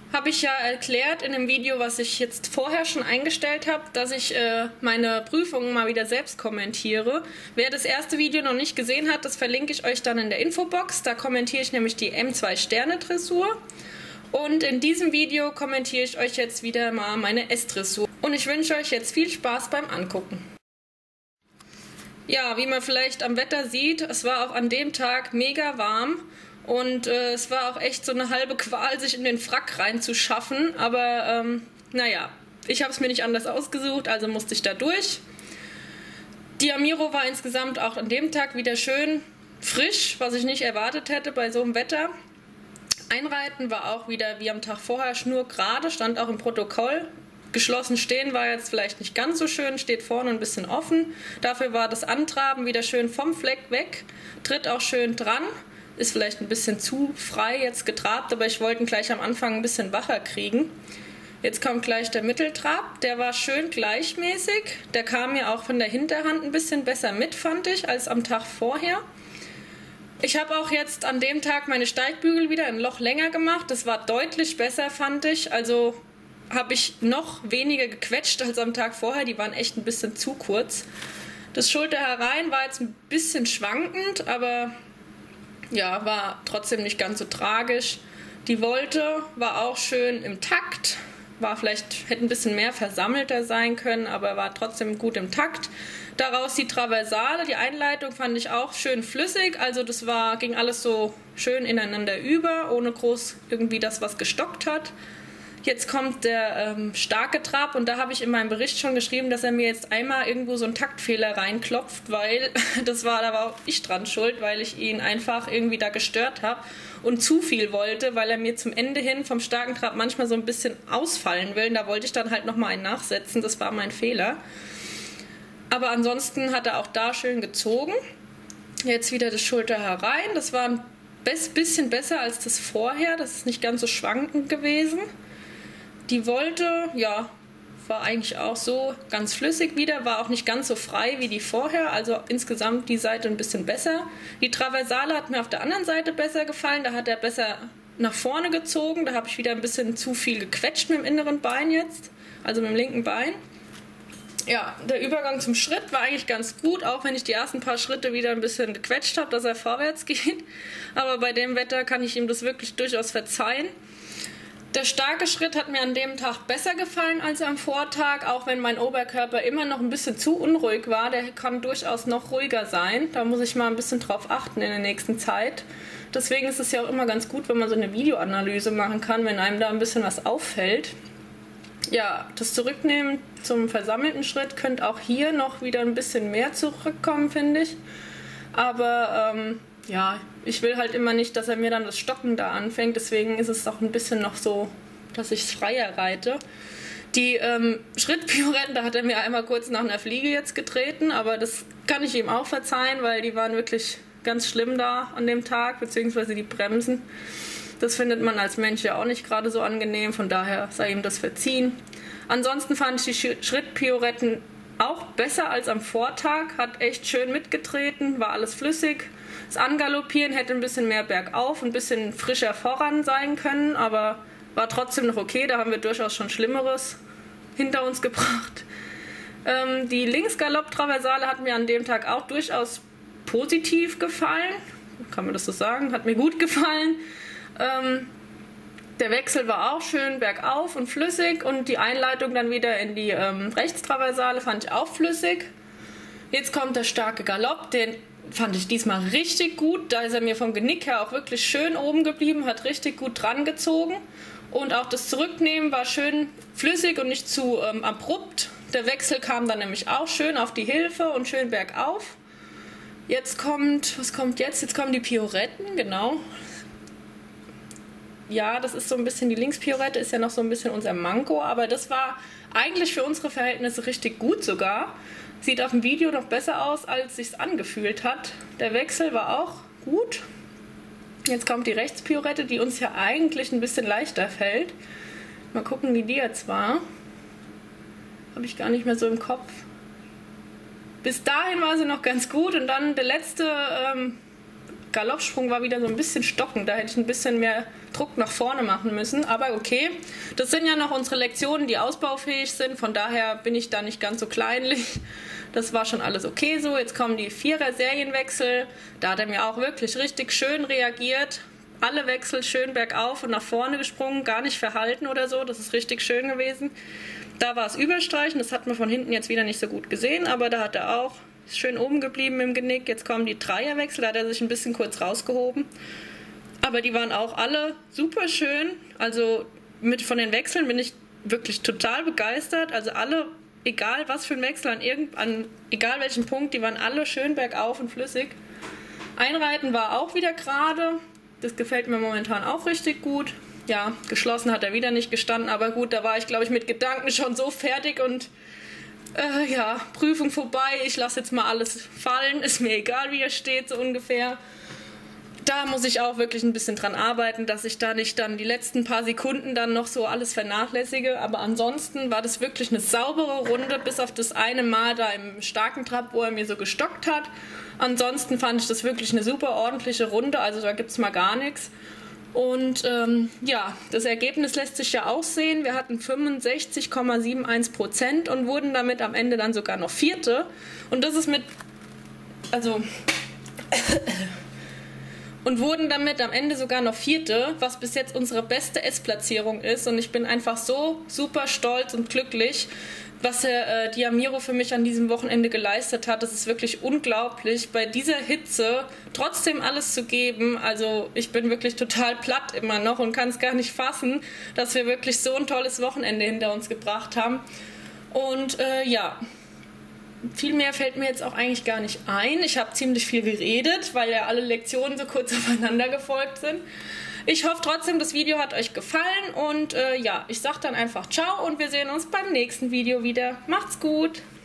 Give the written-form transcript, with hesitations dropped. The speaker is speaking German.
habe ich ja erklärt in dem Video, was ich jetzt vorher schon eingestellt habe, dass ich meine Prüfungen mal wieder selbst kommentiere. Wer das erste Video noch nicht gesehen hat, das verlinke ich euch dann in der Infobox. Da kommentiere ich nämlich die M2 Sterne Dressur. Und in diesem Video kommentiere ich euch jetzt wieder mal meine S-Dressur. Und ich wünsche euch jetzt viel Spaß beim Angucken. Ja, wie man vielleicht am Wetter sieht, es war auch an dem Tag mega warm. Und es war auch echt so eine halbe Qual, sich in den Frack reinzuschaffen. Aber naja, ich habe es mir nicht anders ausgesucht, also musste ich da durch. Die Amiro war insgesamt auch an dem Tag wieder schön frisch, was ich nicht erwartet hätte bei so einem Wetter. Einreiten war auch wieder wie am Tag vorher schnurgerade, stand auch im Protokoll. Geschlossen stehen war jetzt vielleicht nicht ganz so schön, steht vorne ein bisschen offen. Dafür war das Antraben wieder schön vom Fleck weg, tritt auch schön dran. Ist vielleicht ein bisschen zu frei jetzt getrabt, aber ich wollte ihn gleich am Anfang ein bisschen wacher kriegen. Jetzt kommt gleich der Mitteltrab, der war schön gleichmäßig. Der kam mir auch von der Hinterhand ein bisschen besser mit, fand ich, als am Tag vorher. Ich habe auch jetzt an dem Tag meine Steigbügel wieder ein Loch länger gemacht. Das war deutlich besser, fand ich. Also habe ich noch weniger gequetscht als am Tag vorher. Die waren echt ein bisschen zu kurz. Das Schulter herein war jetzt ein bisschen schwankend, aber ja, war trotzdem nicht ganz so tragisch. Die Volte war auch schön im Takt. War vielleicht, hätte ein bisschen mehr versammelter sein können, aber war trotzdem gut im Takt. Daraus die Traversale, die Einleitung fand ich auch schön flüssig. Also das ging alles so schön ineinander über, ohne groß irgendwie das, was gestockt hat. Jetzt kommt der starke Trab und da habe ich in meinem Bericht schon geschrieben, dass er mir jetzt einmal irgendwo so einen Taktfehler reinklopft, weil da war auch ich dran schuld, weil ich ihn einfach irgendwie da gestört habe und zu viel wollte, weil er mir zum Ende hin vom starken Trab manchmal so ein bisschen ausfallen will. Und da wollte ich dann halt nochmal einen nachsetzen, das war mein Fehler. Aber ansonsten hat er auch da schön gezogen. Jetzt wieder das Schulter herein, das war ein bisschen besser als das vorher, das ist nicht ganz so schwankend gewesen. Die Volte, ja, war eigentlich auch so ganz flüssig wieder, war auch nicht ganz so frei wie die vorher, also insgesamt die Seite ein bisschen besser. Die Traversale hat mir auf der anderen Seite besser gefallen, da hat er besser nach vorne gezogen, da habe ich wieder ein bisschen zu viel gequetscht mit dem inneren Bein jetzt, also mit dem linken Bein. Ja, der Übergang zum Schritt war eigentlich ganz gut, auch wenn ich die ersten paar Schritte wieder ein bisschen gequetscht habe, dass er vorwärts geht. Aber bei dem Wetter kann ich ihm das wirklich durchaus verzeihen. Der starke Schritt hat mir an dem Tag besser gefallen als am Vortag, auch wenn mein Oberkörper immer noch ein bisschen zu unruhig war. Der kann durchaus noch ruhiger sein. Da muss ich mal ein bisschen drauf achten in der nächsten Zeit. Deswegen ist es ja auch immer ganz gut, wenn man so eine Videoanalyse machen kann, wenn einem da ein bisschen was auffällt. Ja, das Zurücknehmen zum versammelten Schritt könnte auch hier noch wieder ein bisschen mehr zurückkommen, finde ich. Aber ja, ich will halt immer nicht, dass er mir dann das Stocken da anfängt. Deswegen ist es auch ein bisschen noch so, dass ich es freier reite. Die Schrittpirouetten, da hat er mir einmal kurz nach einer Fliege jetzt getreten. Aber das kann ich ihm auch verzeihen, weil die waren wirklich ganz schlimm da an dem Tag, beziehungsweise die Bremsen. Das findet man als Mensch ja auch nicht gerade so angenehm, von daher sei ihm das verziehen. Ansonsten fand ich die Schrittpirouetten auch besser als am Vortag, hat echt schön mitgetreten, war alles flüssig. Das Angaloppieren hätte ein bisschen mehr bergauf, ein bisschen frischer voran sein können, aber war trotzdem noch okay, da haben wir durchaus schon Schlimmeres hinter uns gebracht. Die Linksgalopp-Traversale hat mir an dem Tag auch durchaus positiv gefallen, kann man das so sagen, hat mir gut gefallen. Der Wechsel war auch schön bergauf und flüssig und die Einleitung dann wieder in die Rechtstraversale fand ich auch flüssig. Jetzt kommt der starke Galopp, den fand ich diesmal richtig gut. Da ist er mir vom Genick her auch wirklich schön oben geblieben, hat richtig gut dran gezogen. Und auch das Zurücknehmen war schön flüssig und nicht zu abrupt. Der Wechsel kam dann nämlich auch schön auf die Hilfe und schön bergauf. Jetzt kommt, was kommt jetzt? Jetzt kommen die Pirouetten, genau. Ja, das ist so ein bisschen, die Linkspirouette ist ja noch so ein bisschen unser Manko, aber das war eigentlich für unsere Verhältnisse richtig gut sogar. Sieht auf dem Video noch besser aus, als sich's angefühlt hat. Der Wechsel war auch gut. Jetzt kommt die Rechtspirouette, die uns ja eigentlich ein bisschen leichter fällt. Mal gucken, wie die jetzt war. Habe ich gar nicht mehr so im Kopf. Bis dahin war sie noch ganz gut und dann der letzte Galoppsprung war wieder so ein bisschen stockend. Da hätte ich ein bisschen mehr Druck nach vorne machen müssen. Aber okay, das sind ja noch unsere Lektionen, die ausbaufähig sind. Von daher bin ich da nicht ganz so kleinlich. Das war schon alles okay so. Jetzt kommen die 4er-Serienwechsel. Da hat er mir auch wirklich richtig schön reagiert. Alle Wechsel schön bergauf und nach vorne gesprungen, gar nicht verhalten oder so. Das ist richtig schön gewesen. Da war es Überstreichen, das hat man von hinten jetzt wieder nicht so gut gesehen, aber da hat er auch schön oben geblieben im Genick. Jetzt kommen die Dreierwechsel, da hat er sich ein bisschen kurz rausgehoben. Aber die waren auch alle super schön. Also von den Wechseln bin ich wirklich total begeistert. Also alle, egal was für ein Wechsel, egal welchen Punkt, die waren alle schön bergauf und flüssig. Einreiten war auch wieder gerade. Das gefällt mir momentan auch richtig gut. Ja, geschlossen hat er wieder nicht gestanden, aber gut, da war ich, glaube ich, mit Gedanken schon so fertig und ja, Prüfung vorbei, ich lasse jetzt mal alles fallen, ist mir egal, wie er steht, so ungefähr. Da muss ich auch wirklich ein bisschen dran arbeiten, dass ich da nicht dann die letzten paar Sekunden dann noch so alles vernachlässige, aber ansonsten war das wirklich eine saubere Runde, bis auf das eine Mal da im starken Trab, wo er mir so gestockt hat. Ansonsten fand ich das wirklich eine super ordentliche Runde, also da gibt es mal gar nichts. Und ja, das Ergebnis lässt sich ja auch sehen. Wir hatten 65,71% und wurden damit am Ende dann sogar noch Vierte. Und das ist und wurden damit am Ende sogar noch Vierte, was bis jetzt unsere beste S-Platzierung ist. Und ich bin einfach so super stolz und glücklich, was Diamiro für mich an diesem Wochenende geleistet hat. Das ist wirklich unglaublich, bei dieser Hitze trotzdem alles zu geben. Also ich bin wirklich total platt immer noch und kann es gar nicht fassen, dass wir wirklich so ein tolles Wochenende hinter uns gebracht haben. Und ja, viel mehr fällt mir jetzt auch eigentlich gar nicht ein. Ich habe ziemlich viel geredet, weil ja alle Lektionen so kurz aufeinander gefolgt sind. Ich hoffe trotzdem, das Video hat euch gefallen und ja, ich sage dann einfach ciao und wir sehen uns beim nächsten Video wieder. Macht's gut!